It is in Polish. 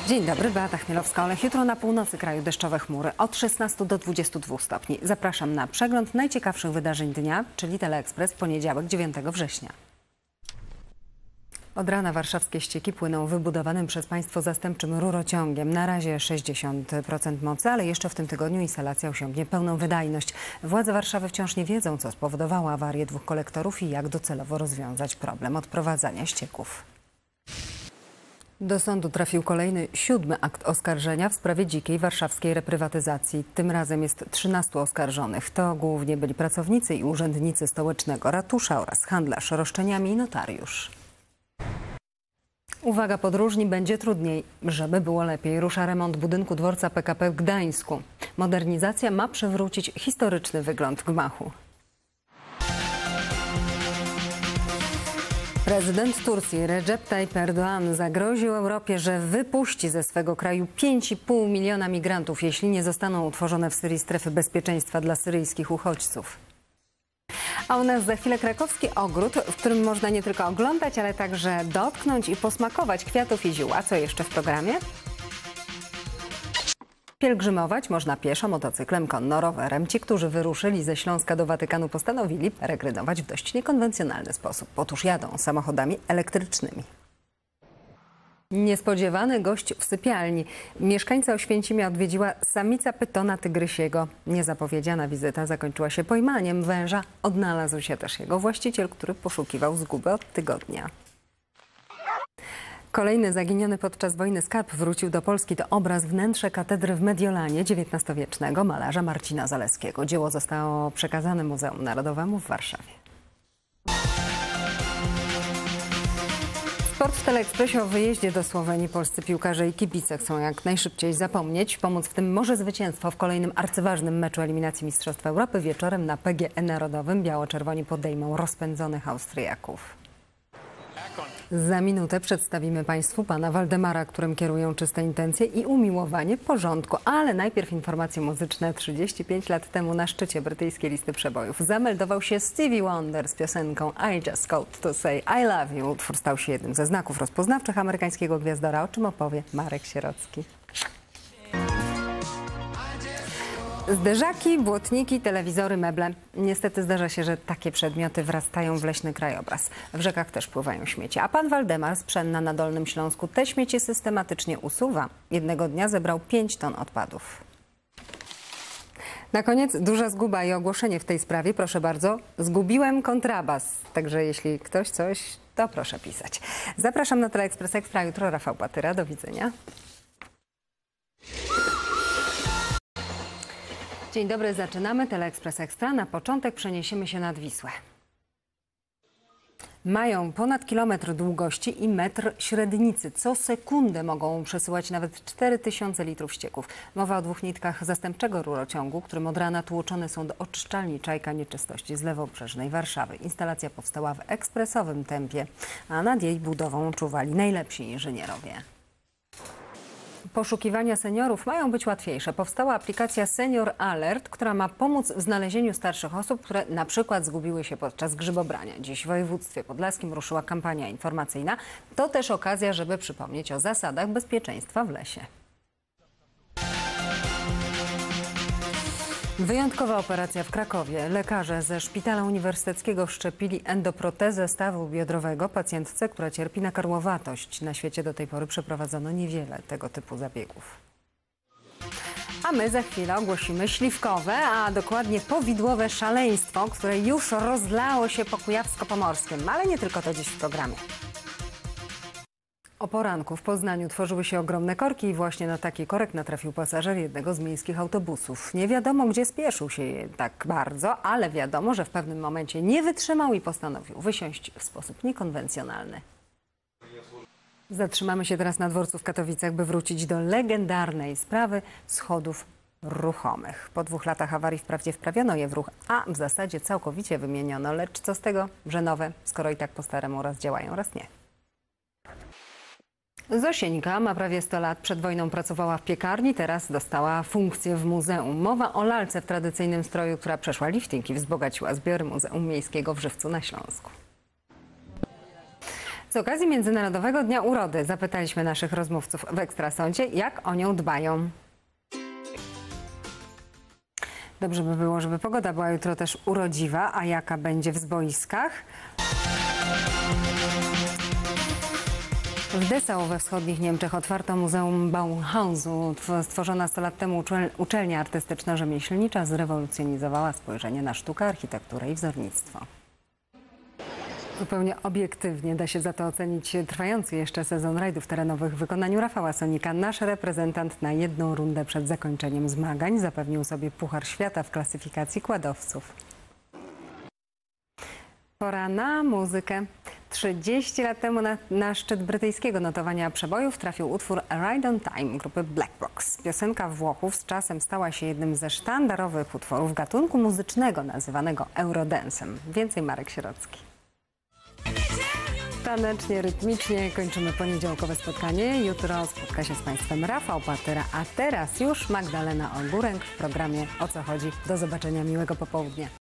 Dzień dobry, Beata Chmielowska-Olech. Jutro na północy kraju deszczowe chmury od 16 do 22 stopni. Zapraszam na przegląd najciekawszych wydarzeń dnia, czyli Teleekspres, poniedziałek 9 września. Od rana warszawskie ścieki płyną wybudowanym przez państwo zastępczym rurociągiem. Na razie 60% mocy, ale jeszcze w tym tygodniu instalacja osiągnie pełną wydajność. Władze Warszawy wciąż nie wiedzą, co spowodowało awarię dwóch kolektorów i jak docelowo rozwiązać problem odprowadzania ścieków. Do sądu trafił kolejny 7. akt oskarżenia w sprawie dzikiej warszawskiej reprywatyzacji. Tym razem jest 13 oskarżonych. To głównie byli pracownicy i urzędnicy stołecznego ratusza oraz handlarz roszczeniami i notariusz. Uwaga podróżni, będzie trudniej. Żeby było lepiej, rusza remont budynku dworca PKP w Gdańsku. Modernizacja ma przywrócić historyczny wygląd gmachu. Prezydent Turcji Recep Tayyip Erdoğan zagroził Europie, że wypuści ze swego kraju 5,5 miliona migrantów, jeśli nie zostaną utworzone w Syrii strefy bezpieczeństwa dla syryjskich uchodźców. A u nas za chwilę krakowski ogród, w którym można nie tylko oglądać, ale także dotknąć i posmakować kwiatów i ziół. A co jeszcze w programie? Pielgrzymować można pieszo, motocyklem, konno, rowerem. Ci, którzy wyruszyli ze Śląska do Watykanu, postanowili peregrinować w dość niekonwencjonalny sposób. Otóż jadą samochodami elektrycznymi. Niespodziewany gość w sypialni. Mieszkańca Oświęcimia odwiedziła samica pytona tygrysiego. Niezapowiedziana wizyta zakończyła się pojmaniem węża. Odnalazł się też jego właściciel, który poszukiwał zguby od tygodnia. Kolejny zaginiony podczas wojny skarb wrócił do Polski. To obraz wnętrze katedry w Mediolanie XIX-wiecznego malarza Marcina Zaleskiego. Dzieło zostało przekazane Muzeum Narodowemu w Warszawie. Sport w Teleekspresie o wyjeździe do Słowenii. Polscy piłkarze i kibice chcą jak najszybciej zapomnieć. Pomóc w tym może zwycięstwo w kolejnym arcyważnym meczu eliminacji Mistrzostw Europy. Wieczorem na PGE Narodowym biało-czerwoni podejmą rozpędzonych Austriaków. Za minutę przedstawimy Państwu pana Waldemara, którym kierują czyste intencje i umiłowanie porządku. Ale najpierw informacje muzyczne. 35 lat temu na szczycie brytyjskiej listy przebojów zameldował się Stevie Wonder z piosenką I Just Called to Say I Love You. Utwór stał się jednym ze znaków rozpoznawczych amerykańskiego gwiazdora, o czym opowie Marek Sierocki. Zderzaki, błotniki, telewizory, meble. Niestety zdarza się, że takie przedmioty wrastają w leśny krajobraz. W rzekach też pływają śmieci. A pan Waldemar z Pszenna na Dolnym Śląsku te śmieci systematycznie usuwa. Jednego dnia zebrał 5 ton odpadów. Na koniec duża zguba i ogłoszenie w tej sprawie. Proszę bardzo, zgubiłem kontrabas. Także jeśli ktoś coś, to proszę pisać. Zapraszam na Teleekspres Ekstra. Jutro Rafał Patyra. Do widzenia. Dzień dobry, zaczynamy Teleekspres Ekstra. Na początek przeniesiemy się nad Wisłę. Mają ponad kilometr długości i metr średnicy. Co sekundę mogą przesyłać nawet 4000 litrów ścieków. Mowa o 2 nitkach zastępczego rurociągu, którym od rana tłoczone są do oczyszczalni Czajka nieczystości z lewobrzeżnej Warszawy. Instalacja powstała w ekspresowym tempie, a nad jej budową czuwali najlepsi inżynierowie. Poszukiwania seniorów mają być łatwiejsze. Powstała aplikacja Senior Alert, która ma pomóc w znalezieniu starszych osób, które na przykład zgubiły się podczas grzybobrania. Dziś w województwie podlaskim ruszyła kampania informacyjna. To też okazja, żeby przypomnieć o zasadach bezpieczeństwa w lesie. Wyjątkowa operacja w Krakowie. Lekarze ze Szpitala Uniwersyteckiego wszczepili endoprotezę stawu biodrowego pacjentce, która cierpi na karłowatość. Na świecie do tej pory przeprowadzono niewiele tego typu zabiegów. A my za chwilę ogłosimy śliwkowe, a dokładnie powidłowe szaleństwo, które już rozlało się po Kujawsko-Pomorskim. Ale nie tylko to dziś w programie. O poranku w Poznaniu tworzyły się ogromne korki i właśnie na taki korek natrafił pasażer jednego z miejskich autobusów. Nie wiadomo, gdzie spieszył się tak bardzo, ale wiadomo, że w pewnym momencie nie wytrzymał i postanowił wysiąść w sposób niekonwencjonalny. Zatrzymamy się teraz na dworcu w Katowicach, by wrócić do legendarnej sprawy schodów ruchomych. Po 2 latach awarii wprawdzie wprawiono je w ruch, a w zasadzie całkowicie wymieniono. Lecz co z tego, że nowe, skoro i tak po staremu raz działają, raz nie. Zosieńka ma prawie 100 lat. Przed wojną pracowała w piekarni, teraz dostała funkcję w muzeum. Mowa o lalce w tradycyjnym stroju, która przeszła lifting i wzbogaciła zbiory Muzeum Miejskiego w Żywcu na Śląsku. Z okazji Międzynarodowego Dnia Urody zapytaliśmy naszych rozmówców w Ekstrasądzie, jak o nią dbają. Dobrze by było, żeby pogoda była jutro też urodziwa, a jaka będzie w boiskach? W Dessau we wschodnich Niemczech otwarto Muzeum Bauhausu. Stworzona 100 lat temu uczelnia artystyczno-rzemieślnicza zrewolucjonizowała spojrzenie na sztukę, architekturę i wzornictwo. Zupełnie obiektywnie da się za to ocenić trwający jeszcze sezon rajdów terenowych w wykonaniu Rafała Sonika. Nasz reprezentant na jedną rundę przed zakończeniem zmagań zapewnił sobie Puchar Świata w klasyfikacji kładowców. Pora na muzykę. 30 lat temu na szczyt brytyjskiego notowania przebojów trafił utwór Ride on Time grupy Black Box. Piosenka Włochów z czasem stała się jednym ze sztandarowych utworów gatunku muzycznego nazywanego Eurodensem. Więcej Marek Sierocki. Tanecznie, rytmicznie kończymy poniedziałkowe spotkanie. Jutro spotka się z Państwem Rafał Patyra, a teraz już Magdalena Ogórek w programie O co chodzi. Do zobaczenia, miłego popołudnia.